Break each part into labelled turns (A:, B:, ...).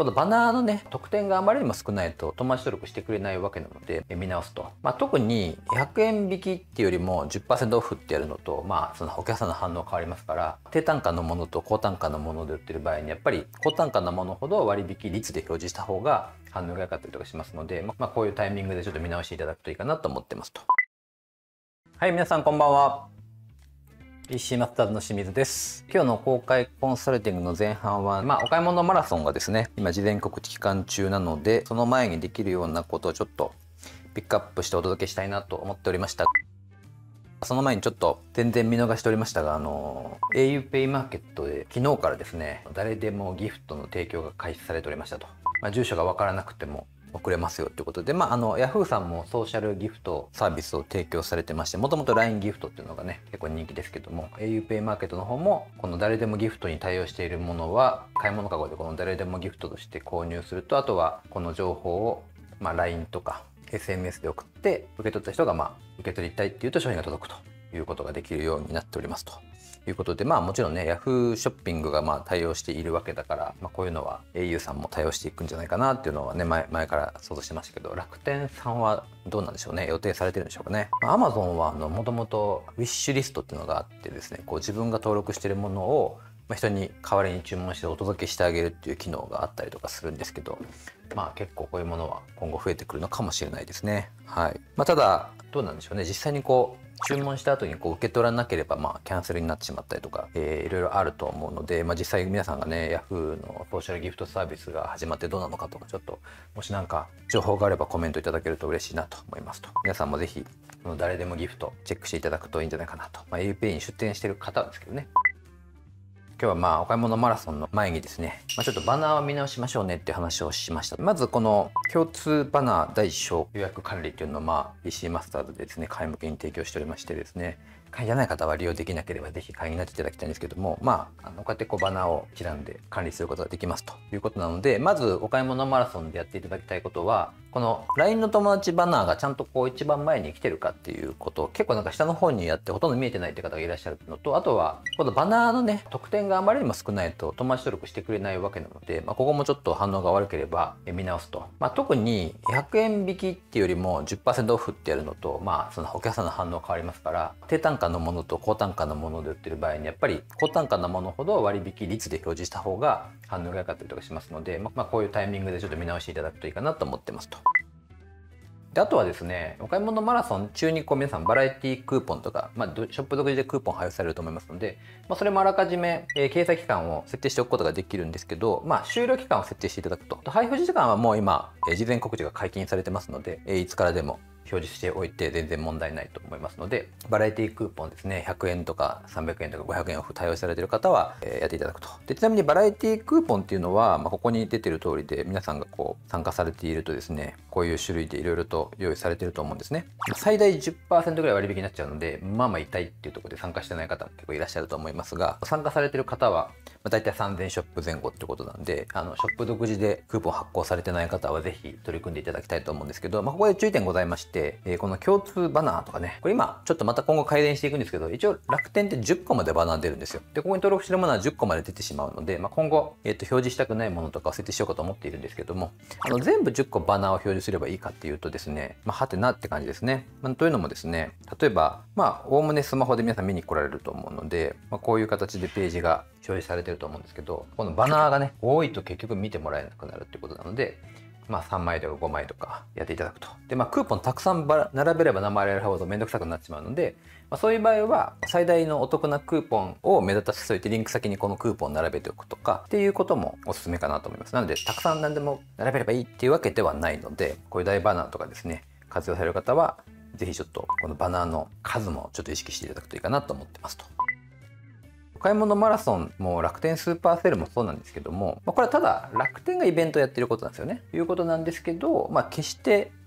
A: このバナーのね、得点があまりにも少ないと友達登録してくれないわけなので、見直すと。特に100円引きっていうよりも 10% オフってやるのと、そのお客さんの反応変わりますから、低単価のものと高単価のもので売ってる場合に、やっぱり高単価なものほど割引率で表示した方が反応が良かったりとかしますので、こういうタイミングでちょっと見直していただくといいかなと思ってますと。はい、皆さんこんばんは。EC マスターズの清水です。今日の公開コンサルティングの前半は、お買い物マラソンがですね、今事前告知期間中なので、その前にできるようなことをちょっとピックアップしてお届けしたいなと思っておりました。その前にちょっと全然見逃しておりましたが、auPay マーケットで昨日からですね、誰でもギフトの提供が開始されておりましたと。住所がわからなくても送れますよということで、Yahoo さんもソーシャルギフトサービスを提供されてまして、もともと LINE ギフトっていうのがね、結構人気ですけども、auPay マーケットの方も、この誰でもギフトに対応しているものは、買い物かごでこの誰でもギフトとして購入すると、あとはこの情報を、LINE とか SMS で送って、受け取った人が受け取りたいっていうと商品が届くということができるようになっておりますと。いうことで、もちろんね、Yahoo ショッピングが対応しているわけだから、こういうのは au さんも対応していくんじゃないかなっていうのはね、前から想像してましたけど、楽天さんはどうなんでしょうね、予定されてるんでしょうかね。Amazon はもともとウィッシュリストっていうのがあってですね、こう自分が登録しているものを人に代わりに注文してお届けしてあげるっていう機能があったりとかするんですけど、結構こういうものは今後増えてくるのかもしれないですね。はい。ただどうなんでしょうね、実際にこう注文した後に受け取らなければキャンセルになってしまったりとか、いろいろあると思うので、実際皆さんがね Yahoo のソーシャルギフトサービスが始まってどうなのかとか、ちょっともしなんか情報があればコメントいただけると嬉しいなと思いますと。皆さんもぜひこの誰でもギフトチェックしていただくといいんじゃないかなと。auPay に出店してる方ですけどね。今日はお買い物マラソンの前にですね、ちょっとバナーを見直しましょうねっていう話をしました。まずこの共通バナー大小予約管理っていうのをEC マスターズでですね、会員向けに提供しておりましてですね、会員じゃない方は利用できなければぜひ会員になっていただきたいんですけども、こうやってバナーを一覧で管理することができますということなので、まずお買い物マラソンでやっていただきたいことは、この LINE の友達バナーがちゃんと一番前に来てるかっていうこと、結構なんか下の方にやってほとんど見えてないって方がいらっしゃるのと、あとはこのバナーのね、得点があまりにも少ないと友達登録してくれないわけなので、ここもちょっと反応が悪ければ見直すと。特に100円引きっていうよりも 10% オフってやるのと、そのお客さんの反応変わりますから、低単価のものと高単価のもので売ってる場合に、やっぱり高単価なものほど割引率で表示した方が反応が良かったりとかしますので、こういうタイミングでちょっと見直していただくといいかなと思ってますと。で、あとはですね、お買い物マラソン中に皆さんバラエティクーポンとか、ショップ独自でクーポン配布されると思いますので、それもあらかじめ、掲載期間を設定しておくことができるんですけど、終了期間を設定していただくと。配布時間はもう今、事前告知が解禁されてますので、いつからでも表示しておいて全然問題ないと思いますので、バラエティクーポンですね、100円とか300円とか500円オフ対応されている方はやっていただくと。で、ちなみにバラエティクーポンっていうのは、ここに出てる通りで、皆さんが参加されているとですね、こういう種類でいろいろと用意されていると思うんですね。最大 10% ぐらい割引になっちゃうので、痛いっていうところで参加してない方結構いらっしゃると思いますが、参加されている方は大体3000ショップ前後ってことなんで、ショップ独自でクーポン発行されてない方はぜひ取り組んでいただきたいと思うんですけど、ここで注意点ございまして、この共通バナーとかね、これ今ちょっとまた今後改善していくんですけど、一応楽天って10個までバナー出るんですよ。で、ここに登録してるものは10個まで出てしまうので、今後、表示したくないものとかを設定しようかと思っているんですけども、全部10個バナーを表示すればいいかっていうとですね、はてなって感じですね。というのもですね、例えば、おおむねスマホで皆さん見に来られると思うので、こういう形でページが表示されてると思うんですけど、このバナーがね、多いと結局見てもらえなくなるってことなので、3枚とか5枚とかやっていただくと。で、クーポンたくさん並べれば並べるほどめんどくさくなってしまうので、そういう場合は最大のお得なクーポンを目立たせておいてリンク先にこのクーポンを並べておくとかっていうこともおすすめかなと思います。なので、たくさん何でも並べればいいっていうわけではないので、こういう大バナーとかですね、活用される方は、ぜひちょっとこのバナーの数もちょっと意識していただくといいかなと思ってますと。お買い物マラソンも楽天スーパーセールもそうなんですけども、これはただ楽天がイベントをやってることなんですよね。ということなんですけど、決して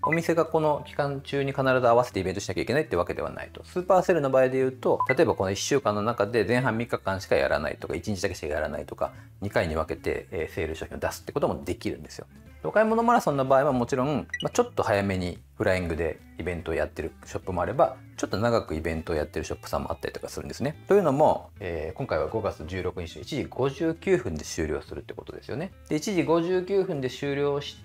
A: お店がこの期間中に必ず合わせてイベントしなきゃいけないってわけではないと。スーパーセルの場合で言うと、例えばこの1週間の中で前半3日間しかやらないとか、1日だけしかやらないとか、2回に分けてセール商品を出すってこともできるんですよ。お買い物マラソンの場合はもちろん、ちょっと早めにフライングでイベントをやってるショップもあれば、ちょっと長くイベントをやってるショップさんもあったりとかするんですね。というのも、今回は5月16日の1時59分で終了するってことですよね。で、1時59分で終了して、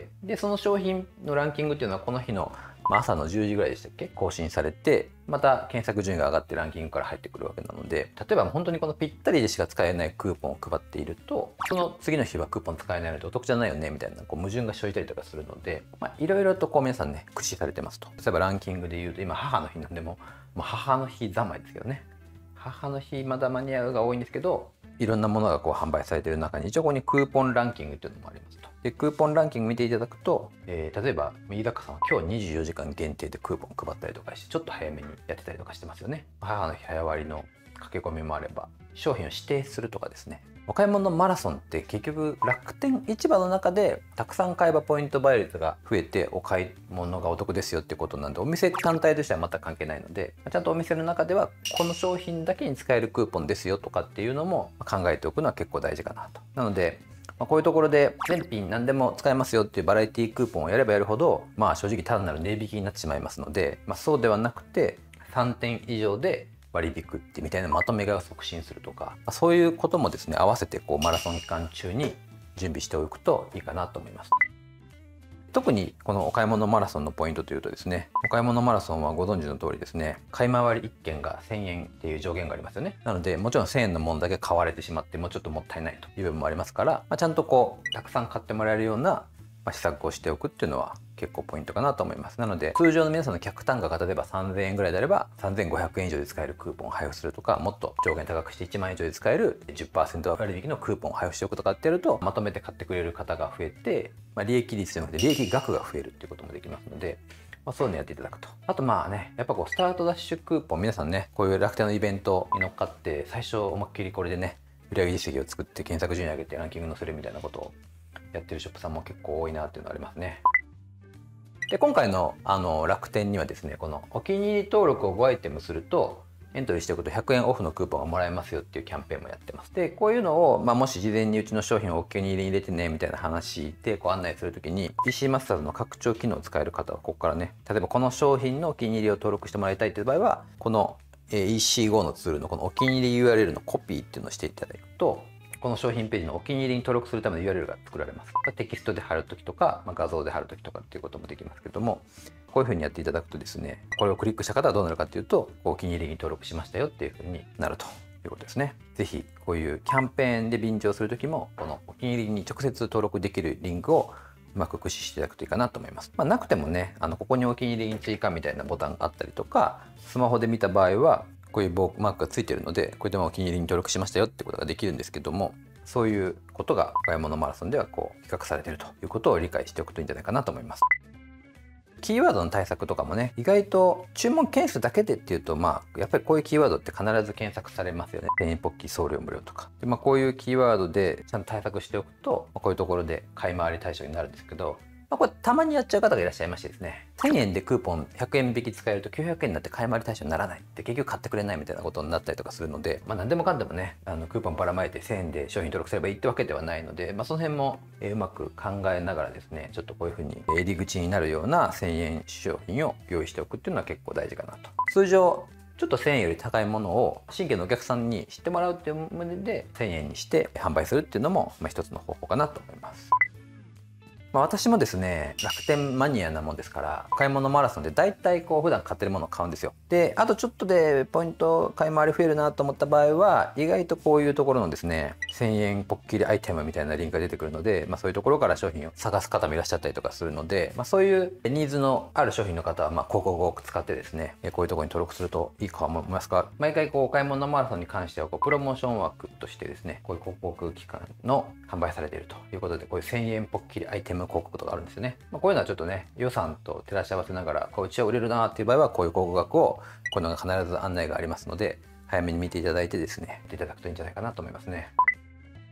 A: で、その商品のランキングっていうのはこの日の朝の10時ぐらいでしたっけ、更新されて、また検索順位が上がってランキングから入ってくるわけなので、例えば本当にこのぴったりでしか使えないクーポンを配っていると、その次の日はクーポン使えないのでお得じゃないよねみたいな矛盾が生じたりとかするので、いろいろと皆さんね、駆使されてますと。例えばランキングで言うと、今母の日なんでもう母の日三昧ですけどね。母の日まだ間に合うが多いんですけど、いろんなものが販売されている中に一応ここにクーポンランキングっていうのもありますと。で、クーポンランキング見ていただくと、例えば飯高さんは今日24時間限定でクーポン配ったりとかして、ちょっと早めにやってたりとかしてますよね。母の日早割りの駆け込みもあれば、商品を指定するとかですね。お買い物マラソンって結局楽天市場の中でたくさん買えばポイント倍率が増えてお買い物がお得ですよってことなんで、お店単体としては全く関係ないので、ちゃんとお店の中ではこの商品だけに使えるクーポンですよとかっていうのも考えておくのは結構大事かなと。なのでこういうところで全品何でも使えますよっていうバラエティクーポンをやればやるほど、正直単なる値引きになってしまいますので、そうではなくて3点以上で割引ってみたいなまとめが促進するとか、そういうこともですね、合わせてマラソン期間中に準備しておくといいかなと思います。特にこのお買い物マラソンのポイントというとですね、お買い物マラソンはご存知の通りですね、買い回り1件が1000円っていう上限がありますよね。なのでもちろん1000円のものだけ買われてしまってもうちょっともったいないという部分もありますから、ちゃんとたくさん買ってもらえるような施策をしておくっていうのは結構ポイントかなと思います。なので通常の皆さんの客単価が例えば3000円ぐらいであれば3500円以上で使えるクーポンを配布するとか、もっと上限高くして1万円以上で使える 10% 割引のクーポンを配布しておくとかってやると、まとめて買ってくれる方が増えて、利益率じゃなくて利益額が増えるっていうこともできますので、そういうのやっていただくと。あとやっぱスタートダッシュクーポン、皆さんね、こういう楽天のイベントに乗っかって最初思いっきりこれでね、売上実績を作って検索順位上げてランキング載せるみたいなことをやってるショップさんも結構多いなっていうのがありますね。で、今回の楽天にはですね、このお気に入り登録を5アイテムするとエントリーしておくと100円オフのクーポンがもらえますよっていうキャンペーンもやってます。で、こういうのを、もし事前にうちの商品をお気に入りに入れてねみたいな話で案内するときに PC マスターズの拡張機能を使える方はここからね、例えばこの商品のお気に入りを登録してもらいたいという場合は、この EC5 のツールのこのお気に入り URL のコピーっていうのをしていただくと、この商品ページのお気に入りに登録するための URL が作られます。テキストで貼るときとか、画像で貼るときとかっていうこともできますけども、こういう風にやっていただくとですね、これをクリックした方はどうなるかっていうと、お気に入りに登録しましたよっていう風になるということですね。ぜひこういうキャンペーンで便乗するときも、このお気に入りに直接登録できるリンクをうまく駆使していただくといいかなと思います。なくてもね、ここにお気に入りに追加みたいなボタンがあったりとか、スマホで見た場合はこういうマークがついてるので、これでもお気に入りに登録しましたよってことができるんですけども、そういうことがお買い物マラソンでは比較されているということを理解しておくといいんじゃないかなと思います。キーワードの対策とかもね、意外と注文件数だけでっていうと、やっぱりこういうキーワードって必ず検索されますよね。1000円ポッキー送料無料とか。で、こういうキーワードでちゃんと対策しておくと、こういうところで買い回り対象になるんですけど、これたまにやっちゃう方がいらっしゃいましてですね、1000円でクーポン100円引き使えると900円になって買い回り対象にならないって結局買ってくれないみたいなことになったりとかするので、何でもかんでもね、クーポンばらまいて1000円で商品登録すればいいってわけではないので、その辺もうまく考えながらですね、ちょっとこういうふうに入り口になるような1000円商品を用意しておくっていうのは結構大事かなと。通常ちょっと1000円より高いものを新規のお客さんに知ってもらうっていう旨で1000円にして販売するっていうのも一つの方法かなと思います。私もですね、楽天マニアなもんですから、買い物マラソンで大体普段買ってるものを買うんですよ。で、あとちょっとでポイント買い回り増えるなと思った場合は、意外とこういうところのですね、1000円ポッキリアイテムみたいなリンクが出てくるので、そういうところから商品を探す方もいらっしゃったりとかするので、そういうニーズのある商品の方は、広告を使ってですね、こういうところに登録するといいかと思いますが、毎回お買い物マラソンに関してはプロモーション枠としてですね、こういう広告期間の販売されているということで、こういう1000円ポッキリアイテム広告とかあるんですよね。こういうのはちょっとね、予算と照らし合わせながら、うちは売れるなっていう場合は、こういう広告額を、こういうのが必ず案内がありますので、早めに見ていただいてですね、やっていただくといいんじゃないかなと思いますね。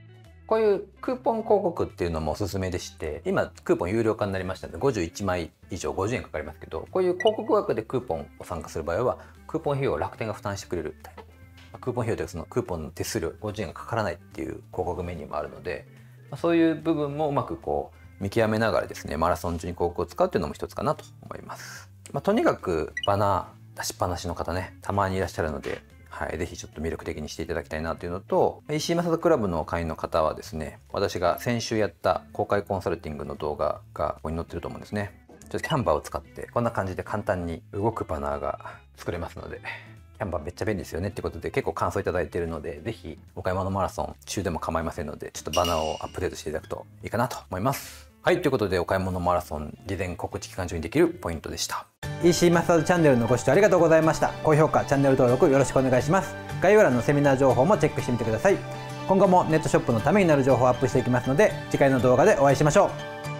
A: こういうクーポン広告っていうのもおすすめでして、今クーポン有料化になりましたので51枚以上50円かかりますけど、こういう広告枠でクーポンを参加する場合はクーポン費用を楽天が負担してくれるみたいな。クーポン費用というかそのクーポンの手数料50円がかからないっていう広告メニューもあるので、そういう部分もうまくこう見極めながらですね、マラソン中に広告を使うっていうのも一つかなと思います。とにかくバナー出しっぱなしの方ね、たまにいらっしゃるので、はい、ぜひちょっと魅力的にしていただきたいなというのと、石井正人クラブの会員の方はですね、私が先週やった公開コンサルティングの動画がここに載ってると思うんですね。ちょっとキャンバーを使ってこんな感じで簡単に動くバナーが作れますので、キャンバーめっちゃ便利ですよねってことで結構感想いただいているので、ぜひお買い物マラソン中でも構いませんので、ちょっとバナーをアップデートしていただくといいかなと思います。はい、ということでお買い物マラソン事前告知期間中にできるポイントでした。
B: EC マスターズチャンネルのご視聴ありがとうございました。高評価、チャンネル登録よろしくお願いします。概要欄のセミナー情報もチェックしてみてください。今後もネットショップのためになる情報をアップしていきますので、次回の動画でお会いしましょう。